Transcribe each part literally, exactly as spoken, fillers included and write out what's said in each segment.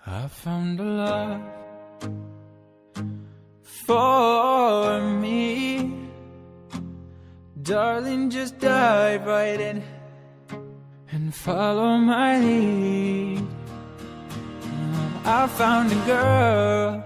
I found a love for me. Darling, just dive right in and follow my lead. I found a girl,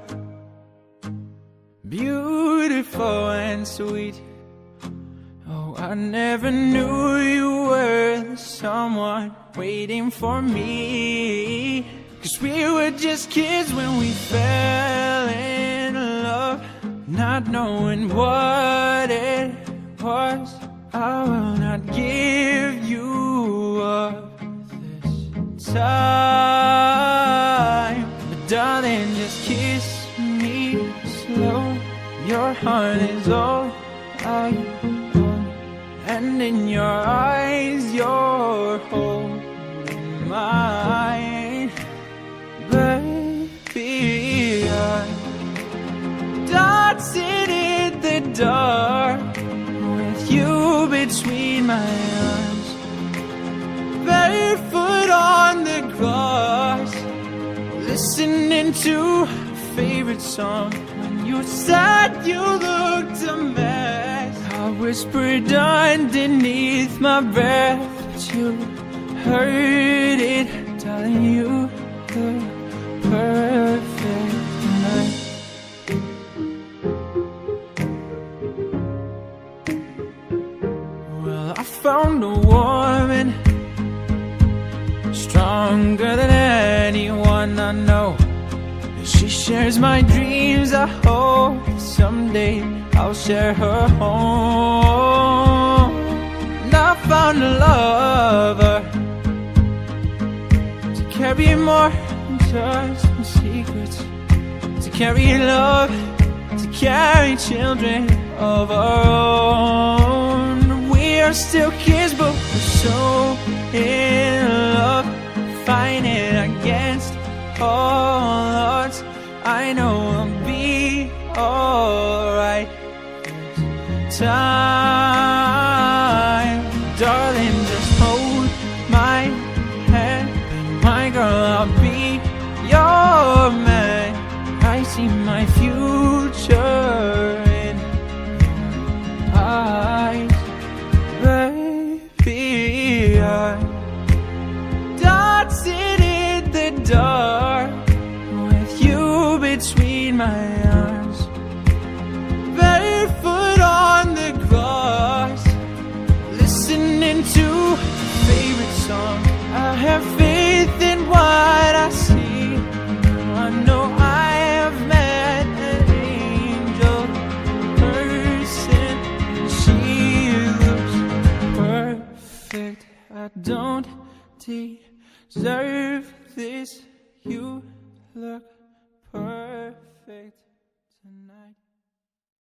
beautiful and sweet. Oh, I never knew you were someone waiting for me. 'Cause we were just kids when we fell in love, not knowing what it was. I will not give you up this time, but darling, just kiss me slow. Your heart is all I want, and in your eyes you're holding mine. Baby, I'm dancing in the dark with you between my arms, barefoot on the grass, listening to a favorite song. When you said you looked a mess, I whispered underneath my breath, but you heard it, telling you the perfect night. Well, I found a woman stronger than anyone I know. She shares my dreams. I hope someday I'll share her home. And I found a lover to carry more than just my secrets, to carry love, to carry children of our own. We are still kids, but we're so in love, fighting against all odds. I know I'll be alright this time. Darling, just hold my hand, be my girl, I'll be your man. I see my future in your eyes. Baby, I'm dancing in the dark with you between my arms, barefoot on the grass, listening to a favorite song. I have faith in what I see. I know I have met an angel person, and she looks perfect. I don't deserve this. You look perfect tonight.